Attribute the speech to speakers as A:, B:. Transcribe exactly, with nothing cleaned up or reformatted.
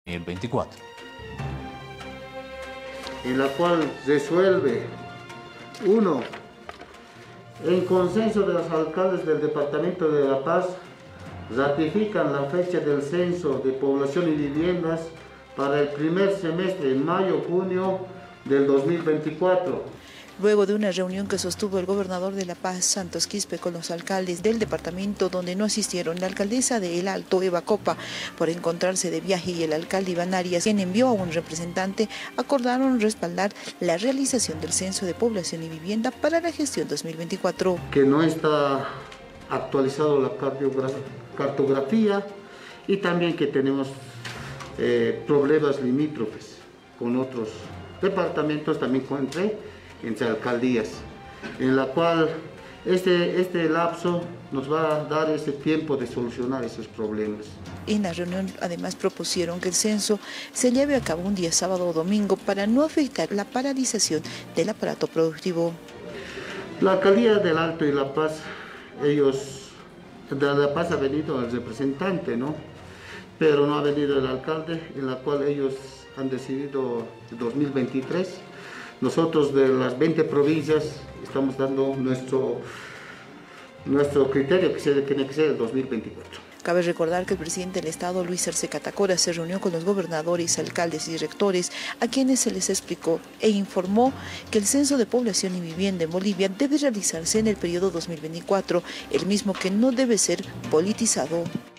A: El veinticuatro.
B: En la cual resuelve, uno, en consenso de los alcaldes del Departamento de La Paz, ratifican la fecha del censo de población y viviendas para el primer semestre, mayo-junio del dos mil veinticuatro.
C: Luego de una reunión que sostuvo el gobernador de La Paz, Santos Quispe, con los alcaldes del departamento, donde no asistieron la alcaldesa de El Alto, Eva Copa, por encontrarse de viaje, y el alcalde Iván Arias, quien envió a un representante, acordaron respaldar la realización del censo de población y vivienda para la gestión dos mil veinticuatro.
B: Que no está actualizado la cartografía y también que tenemos eh, problemas limítrofes con otros departamentos, también entre entre alcaldías, en la cual este, este lapso nos va a dar ese tiempo de solucionar esos problemas.
C: En la reunión además propusieron que el censo se lleve a cabo un día sábado o domingo para no afectar la paralización del aparato productivo.
B: La alcaldía del Alto y La Paz, ellos, de La Paz ha venido el representante, ¿no? Pero no ha venido el alcalde, en la cual ellos han decidido dos mil veintitrés. Nosotros de las veinte provincias estamos dando nuestro, nuestro criterio, que se, tiene que ser el dos mil veinticuatro.
C: Cabe recordar que el presidente del Estado, Luis Arce Catacora, se reunió con los gobernadores, alcaldes y rectores, a quienes se les explicó e informó que el censo de población y vivienda en Bolivia debe realizarse en el periodo dos mil veinticuatro, el mismo que no debe ser politizado.